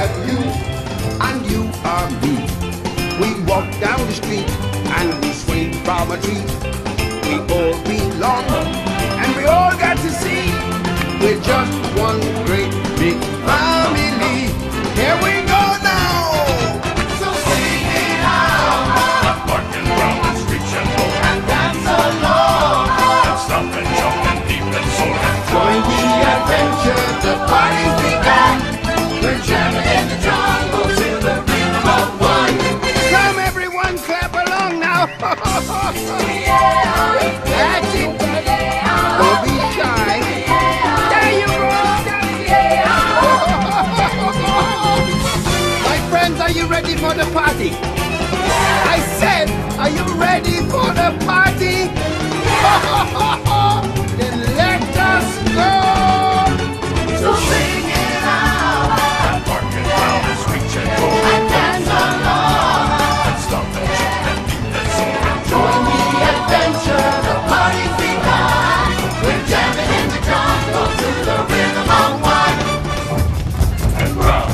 have you, and you are me. We walk down the street, and we swing from a tree. We all belong, and we all got to see. We're just one great big family. Here we go now. So sing it out. Bark and growl and screech and roll And dance along. and stomp and jump and leap and soar and Join the adventure, the party's begun. We're jamming in the jungle to the rhythm of one. Come everyone, clap along now. That's it. Don't be shy. There you go. My friends, are you ready for the party? I said, are you ready for the party? Then let us go. So sing it out. and bark and growl and screech and roll And dance along. and stomp and jump and leap and soar and Join the adventure, the party's begun. We're jamming in the jungle to the rhythm of one. and growl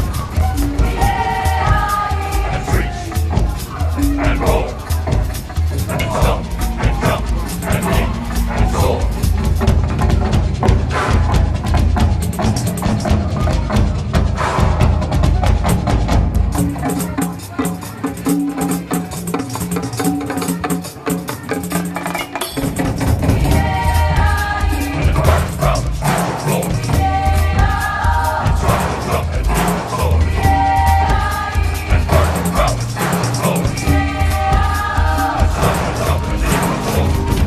and screech and roll and stomp and jump and leap and soar. And bark and growl and screech and roll and stomp and jump and leap and soar. And bark and growl and screech and roll and stomp and jump and leap and soar.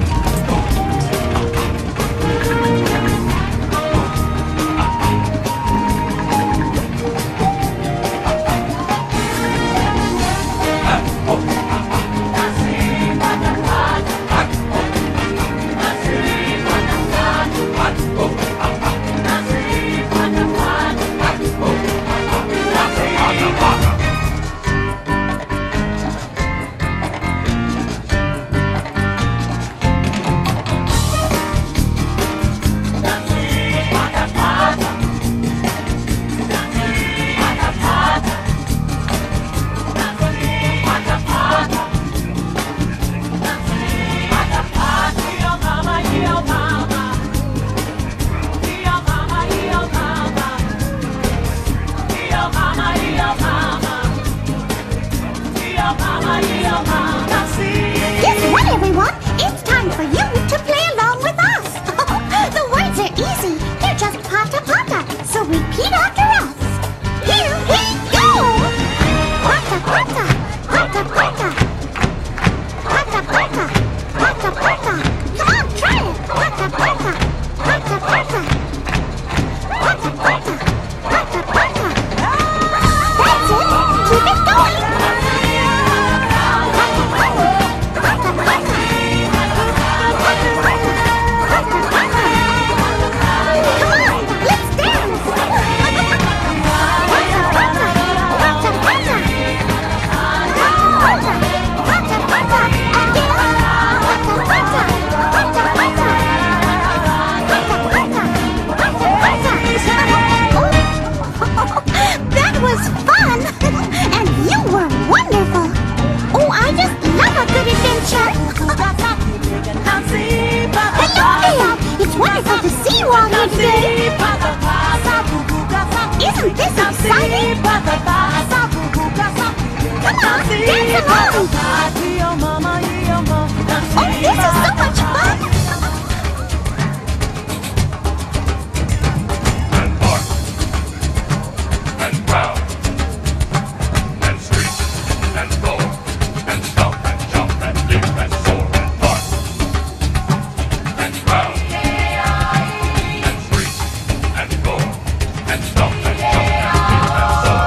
Guess what, everyone? It's time for you to play along with us. The words are easy. They're just pata pata. So repeat after us. Here we go. Pata pata, pata pata. Pata pata, pata pata. Come on, try it. Pata pata, pata pata. Pata pata, pata pata. That's it. Keep it going. That was fun! And you were wonderful! Oh, I just love a good adventure! Hello there! It's wonderful to see you all here today! Isn't this exciting? Come on, dance along! Oh, this is so much fun! And bark and growl and screech and roar and stomp and jump and leap and soar and bark and growl and screech and roar and stomp and jump and leap and soar.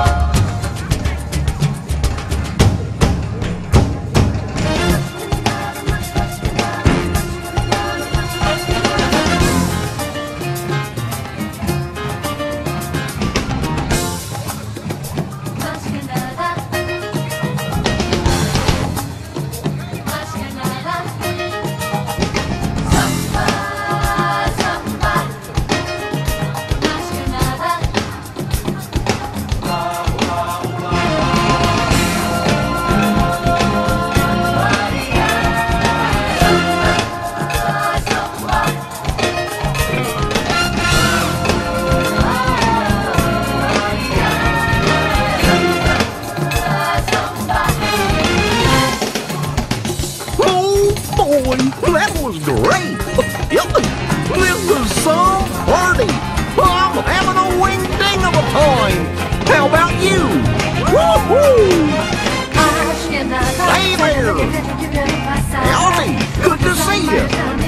you! Woohoo! Hey there! Howdy! Good to see you!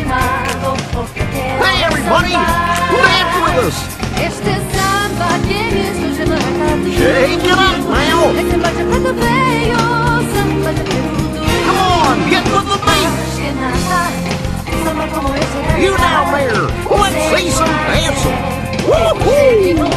Hey everybody! Dance with us! Shake it up now! Come on, get with the beat! You down there! Let's see some dancing! Woohoo!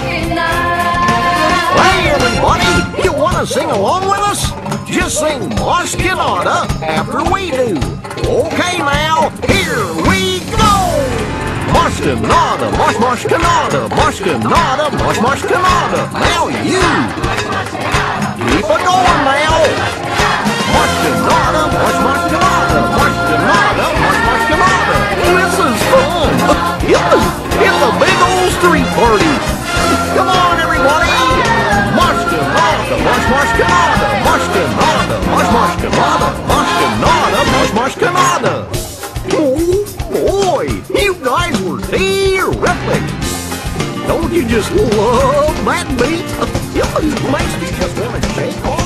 Hey everybody! You want to sing along with us? Just sing Moshkinada after we do. Okay now, here we go! Moshkinada, moshkinada, moshkinada, moshkinada. Now you! Keep it going now! Moshkinada, moshkinada, moshkinada, moshkinada. This is fun! It's a big old street party! Come on everybody! Moshkinada, moshkinada, moshkinada, moshkinada, moshkinada, moshkinada. Oh boy, you guys were terrific! Don't you just love that beat? It makes me just want to shake off.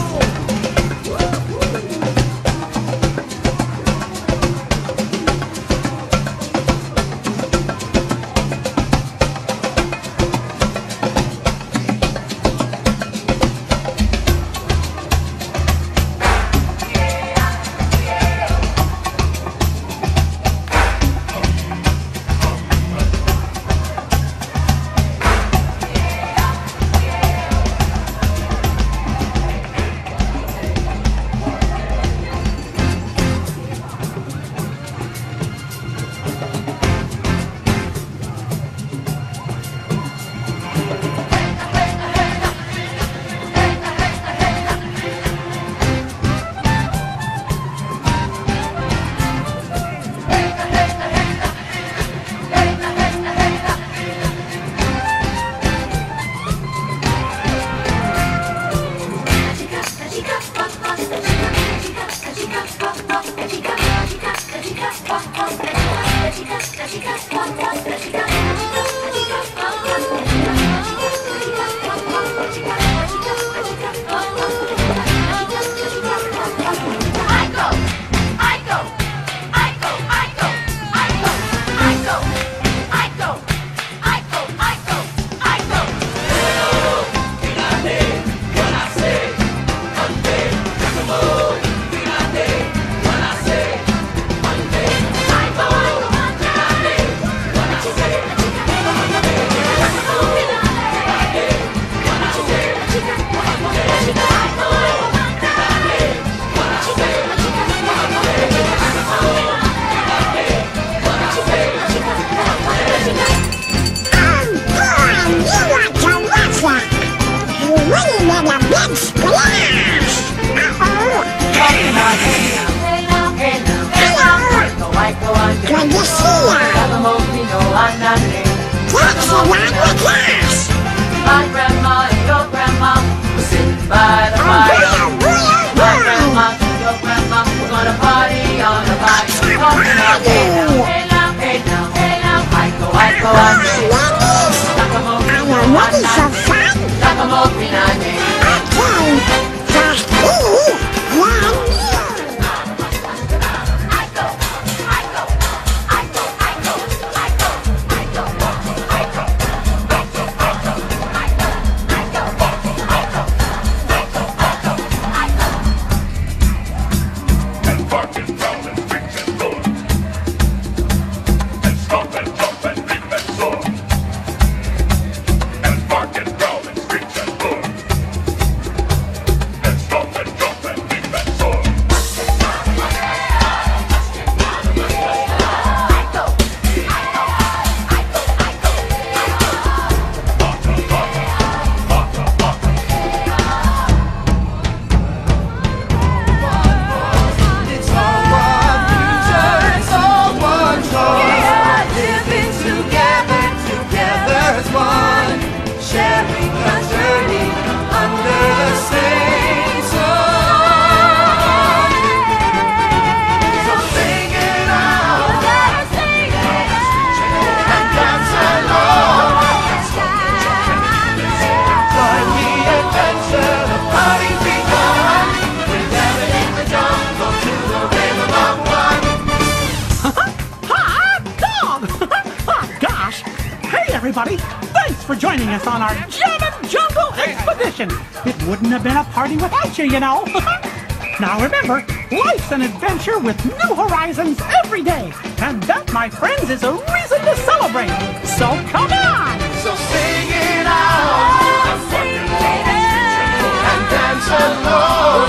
joining us on our Jammin' Jungle Expedition. It wouldn't have been a party without you, you know. Now remember, life's an adventure with new horizons every day. And that, my friends, is a reason to celebrate. So come on! So sing it out and dance along.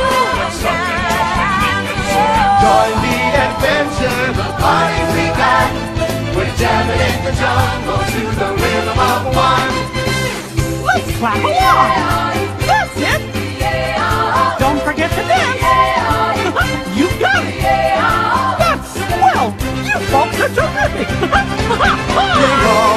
Join the adventure, the party we got. We're jamming in the jungle to the rhythm of one. Let's clap along! That's it! Don't forget to dance! You got it! That's swell! You folks are terrific!